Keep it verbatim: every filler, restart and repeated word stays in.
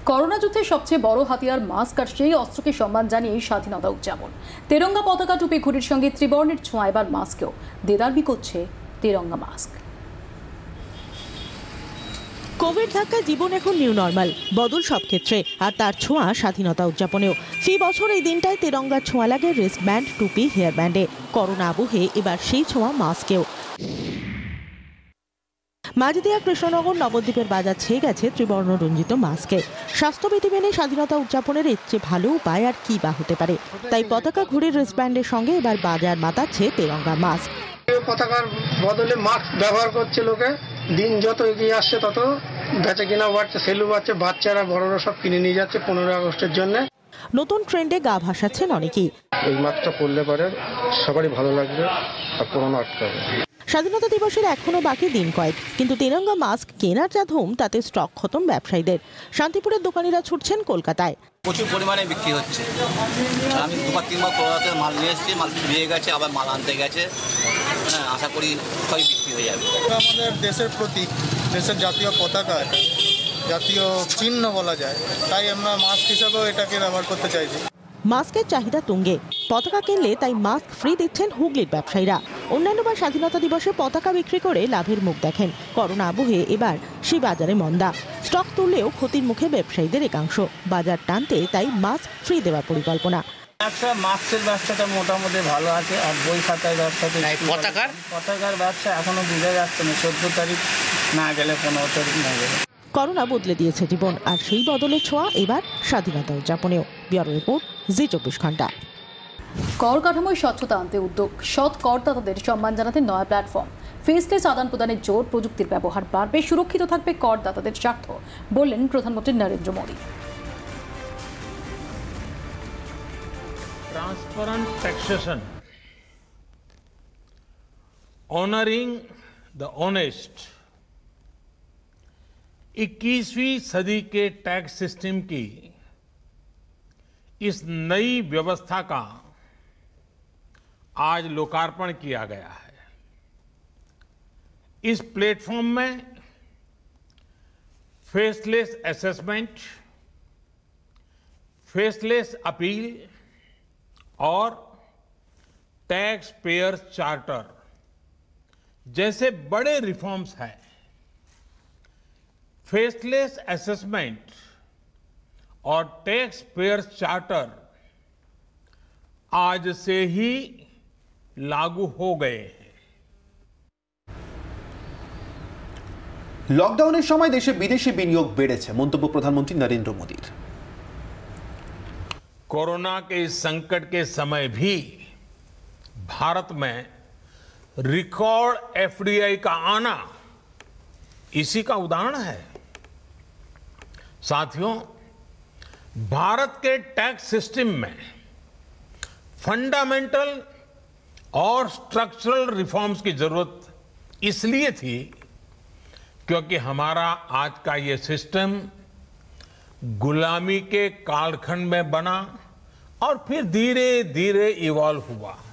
Corona যুদ্ধে সবচেয়ে বড় হাতিয়ার মাস্ক আর সেই অস্ত্রকে সম্মান জানিয়ে স্বাধীনতা উদযাপন। তেরঙ্গা পতাকা, টুপি, ঘুড়ির সঙ্গে ত্রিবর্ণের ছোঁয়া এবার মাস্কেও দেদারবি করছে তেরঙ্গা মাস্ক। কোভিড ধাক্কায় জীবন এখন নিউ নর্মাল, বদল সব ক্ষেত্রে, আর তার ছোঁয়া স্বাধীনতা উদযাপনেও। ফি বছর এই দিনটায় তেরঙ্গার ছোঁয়া লাগে রিস্ট ব্যান্ড, টুপি, হেয়ার ব্যান্ডে। করোনা আবহে এবার সেই ছোঁয়া মাস্কেও। মাঝদিয়া, কৃষ্ণনগর, নবদ্বীপের বাজার ছেয়ে গেছে ত্রিবর্ণ রঞ্জিত মাস্কে। স্বাস্থ্যবিধি মেনে স্বাধীনতা উদযাপনের এর চেয়ে ভালো উপায় আর কি বা হতে পারে। তাই পতাকা, ঘুড়ির রিস্টব্যান্ডের সঙ্গে এবার বাজার মাতাচ্ছে তেরঙ্গা মাস্ক। পতাকার বদলে মাস্ক ব্যবহার করছে লোকে। দিন যত এগিয়ে আসছে তত বেচা কিনা বাড়ছে, সেলু বাড়ছে, বাচ্চারা বড়রা সব কিনে নিয়ে যাচ্ছে পনেরোই আগস্টের জন্য। নতুন ট্রেন্ডে গা ভাসাচ্ছেন অনেকেই। এই মাস্কটা পরলে পরে সবারই ভালো লাগবে আর করোনা আটকাবে। স্বাধীনতা দিবসের এখনো বাকি দিন কয়েক, কিন্তু তেরঙ্গা মাস্ক কেনার যা ধুম তাতে স্টক খতম ব্যবসায়ীদের। শান্তিপুরের দোকানিরা ছুটছেন কলকাতায়। প্রচুর পরিমাণে বিক্রি হচ্ছে। আমি দুবার তিনবার কলকাতায় মাল নিয়ে এসেছি, মাল নিয়ে গেছে, আবার মাল আনতে গেছে। হ্যাঁ, আশা করি সবই বিক্রি হয়ে যাবে। আমাদের দেশের প্রতীক, দেশের জাতীয় পতাকা, জাতীয় চিহ্ন বলা যায়, তাই আমরা মাস্ক হিসাবেও এটাকে ব্যবহার করতে চাইছি। মাস্কের চাহিদা তুঙ্গে। পতাকা কিনলে তাই মাস্ক ফ্রি দিচ্ছেন হুগলির ব্যবসায়ীরা। অন্যান্যবার স্বাধীনতা দিবসে পতাকা বিক্রি করে লাভের মুখ দেখেন। করোনা আবহে এবার সেই বাজারে মন্দা। স্টক তুললেও ক্ষতির মুখে ব্যবসায়ীদের একাংশ। বাজার টানতে তাই মাস্ক ফ্রি দেওয়ার পরিকল্পনা। ব্যবসা, মাস্কের ব্যবসাটা মোটামুটি ভালো আছে, আর বই খাতার ব্যবসাতে পতাকার পতাকার ব্যবসা এখনো বোঝা যাচ্ছে না। চোদ্দ তারিখ না গেলে পনেরো তারিখ না গেলে। করোনা বদলে দিয়েছে জীবন, আর সেই বদলে ছোঁয়া এবার স্বাধীনতা উদযাপনেও। ব্যুরো রিপোর্ট, জি চব্বিশ ঘন্টা। কর কাঠামোয় স্বচ্ছতা আনতে উদ্যোগ, সৎ করদাতাদের সম্মান জানাতে নয়া প্ল্যাটফর্ম। ফেসলেস আদান প্রদানের জোর, প্রযুক্তির ব্যবহার বাড়বে, সুরক্ষিত থাকবে করদাতাদের স্বার্থ, বললেন প্রধানমন্ত্রী Narendra Modi. Transparent taxation, honoring the honest, इक्कीसवीं सदी के टैक्स सिस्टम की इस नई व्यवस्था का आज लोकार्पण किया गया है। इस प्लेटफॉर्म में फेसलेस असेसमेंट, फेसलेस अपील और टैक्स पेयर चार्टर जैसे बड़े रिफॉर्म्स हैं। फेसलेस असेसमेंट और टैक्स पेयर चार्टर आज से ही लागू हो गए हैं। লকডাউনের সময় দেশে বিদেশি বিনিয়োগ বেড়েছে, মন্তব্য প্রধানমন্ত্রী নরেন্দ্র মোদীর। कोरोना के इस संकट के समय भी भारत में रिकॉर्ड एफडीआई का आना इसी का उदाहरण है। साथियों, भारत के टैक्स सिस्टम में फंडामेंटल और स्ट्रक्चरल रिफॉर्म्स की जरूरत इसलिए थी क्योंकि हमारा आज का ये सिस्टम गुलामी के कालखंड में बना और फिर धीरे धीरे इवॉल्व हुआ।